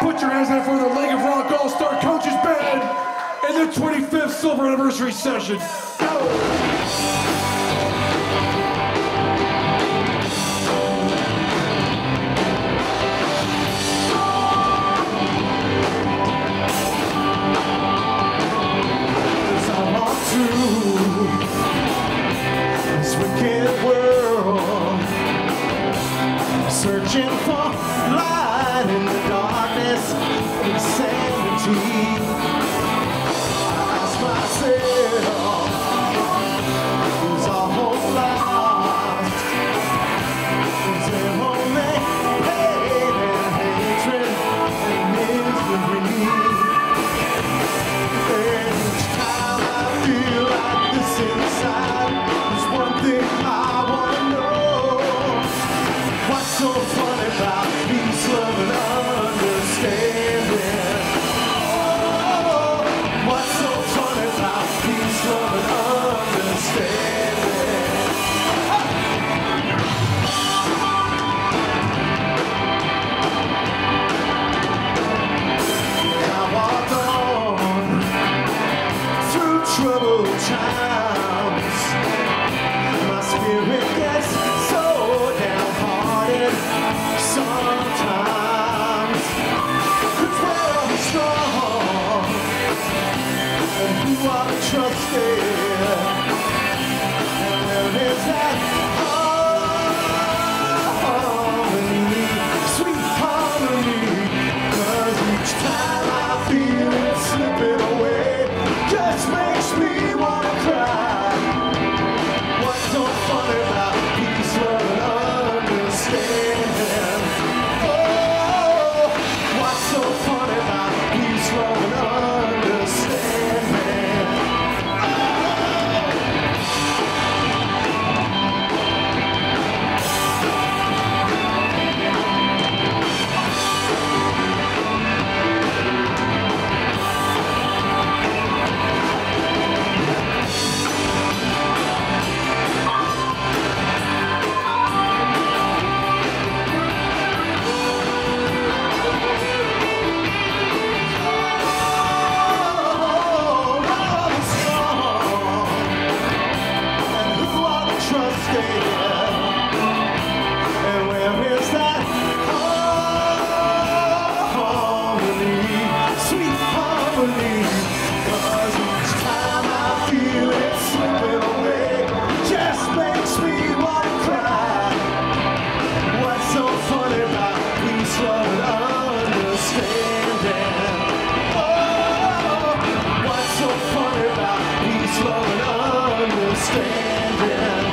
Put your hands up for the Leg of Rock All-Star Coaches Band and the 25th Silver Anniversary Session. Go! This wicked world, searching for light in the darkness of insanity. I ask myself, is all hope lost? Is there only hate and hatred and misery? Each time I feel like this inside, there's one thing I want to know. What's so funny about peace, love, and understanding? Oh, what's so funny about peace, love, and understanding? I walk on through troubled times. My spirit gets so downhearted sometimes. It's where I'm strong and who I trusted, and there is that harmony, sweet harmony. 'Cause each time I feel it slipping away, just makes me wanna cry. What's so funny about peace, love, and understanding? Oh, what's so funny about peace, love, and understanding? And where is that harmony, sweet harmony? 'Cause each time I feel it slipping away, just makes me wanna cry. What's so funny about peace, love, and understanding? Oh, what's so funny about peace, love, and understanding?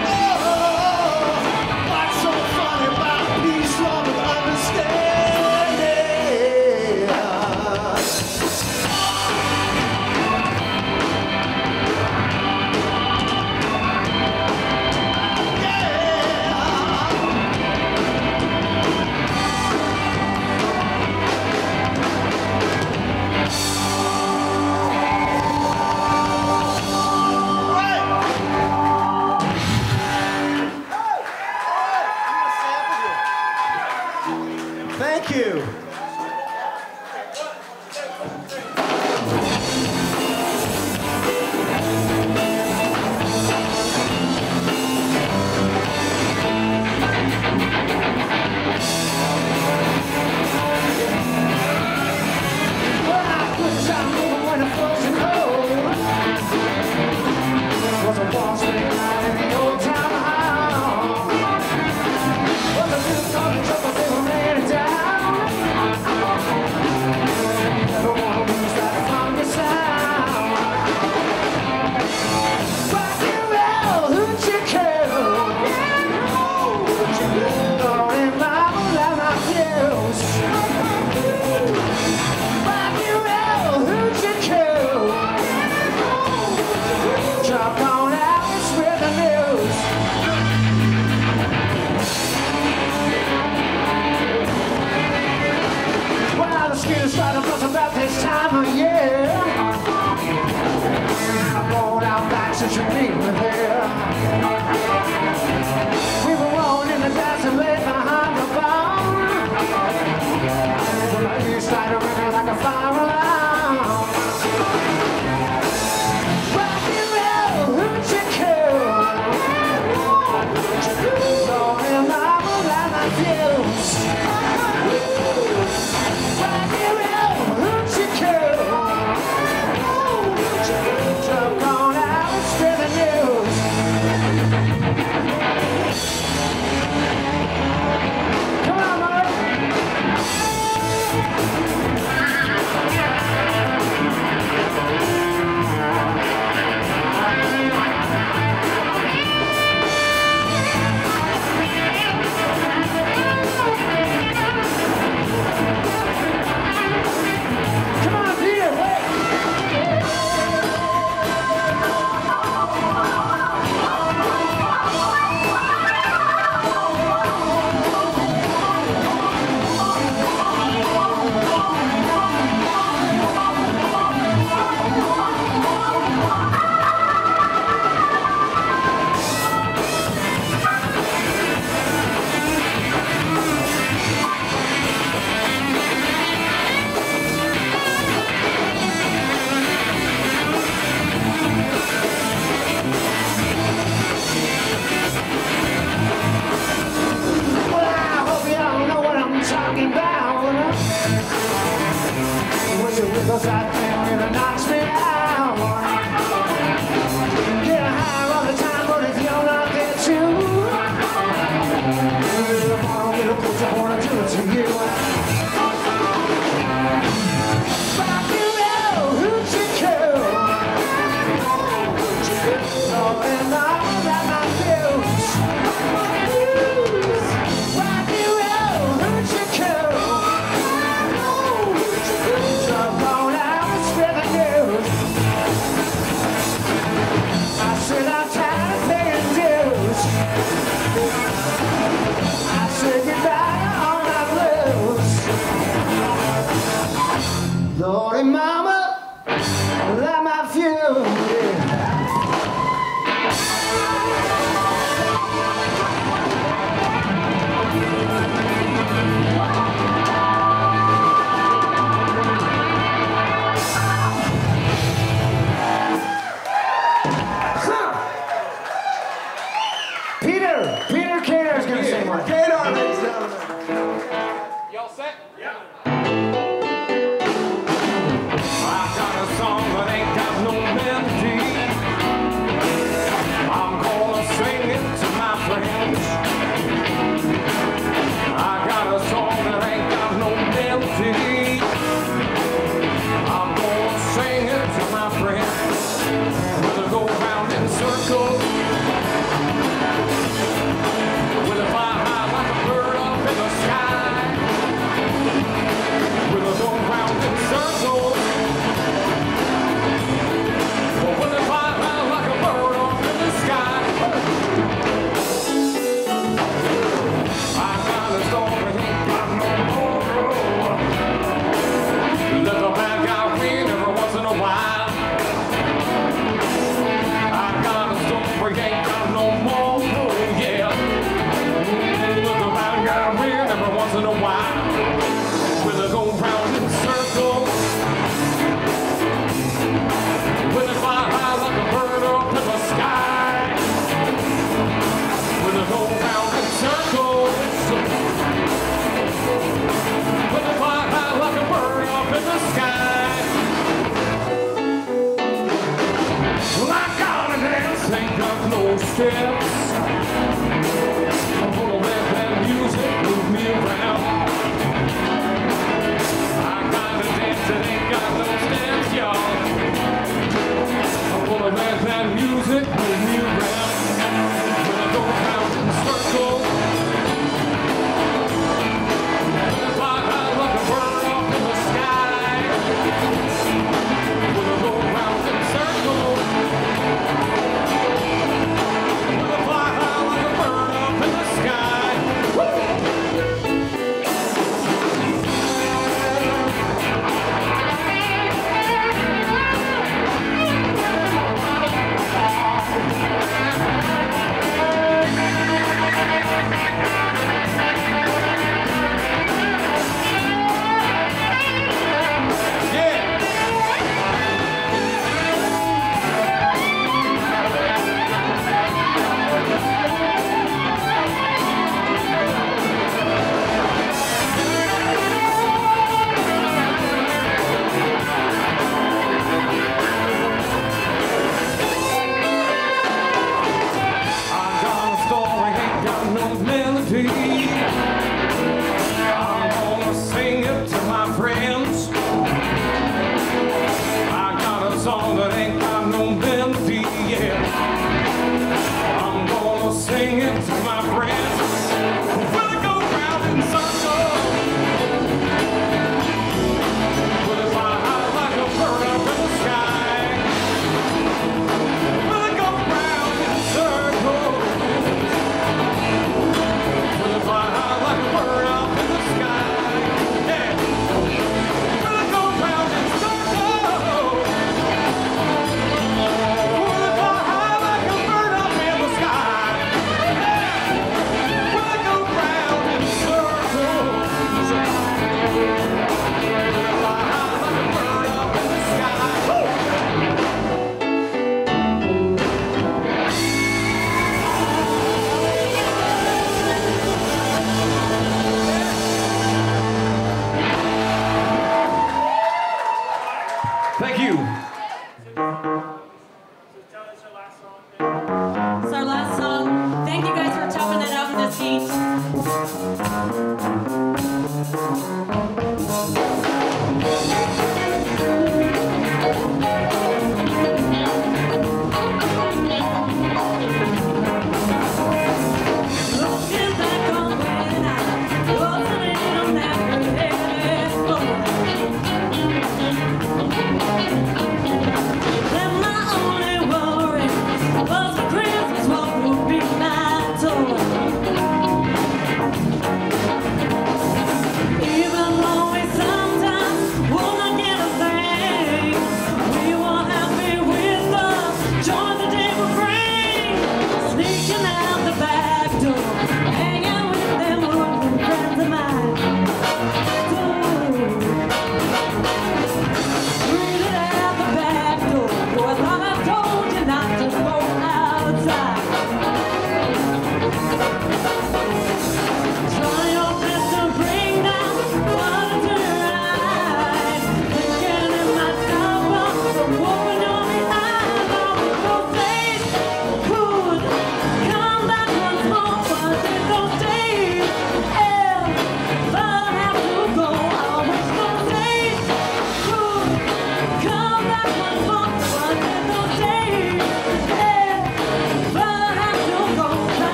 Thank you. About this time of year, I'm going out back since you've been here. We were rolling in the dance and laid behind the bar. Wish it with us that thing really knocks me out. Get high all the time, but if you're not there too, tomorrow it'll put you on to it to you. But you know who to kill. Oh, and all that my feels. But you know who to kill. Jump on out and spread the news. I said I'm tired of paying dues. I said goodbye to all my blues. Lordy mama, light my fuse. Peter Cater's gonna sing one. Cater, ladies and gentlemen. Y'all set? Yeah. I got a song that ain't got no melody. I'm gonna sing it to my friends. I got a song that ain't got no melody. I'm gonna sing it to my friends. We'll go round in circles. In a while, we'll go round in circles. We'll fly high like a bird up in the sky. We'll go round in circles. We'll fly high like a bird up in the sky. Well, I gotta dance, ain't got no steps. I'm gonna let that music move me around. I gotta dance and ain't got no steps, y'all. I'm gonna let that music move me around. Gonna go round in circles. Gonna fly high like a bird up in the sky. Gonna go round in circles. Gonna fly high like a bird up in the sky. I'm gonna sing it to my friends. I got a song that ain't got no melody, yeah. I'm gonna sing it to my friends. We'll go round in circles. We'll fly high like a bird up in the sky. We'll go round in circles. We'll fly high like a bird up in the sky. Yeah. Thank you. It's our last song. Thank you guys for toughing it out in this heat.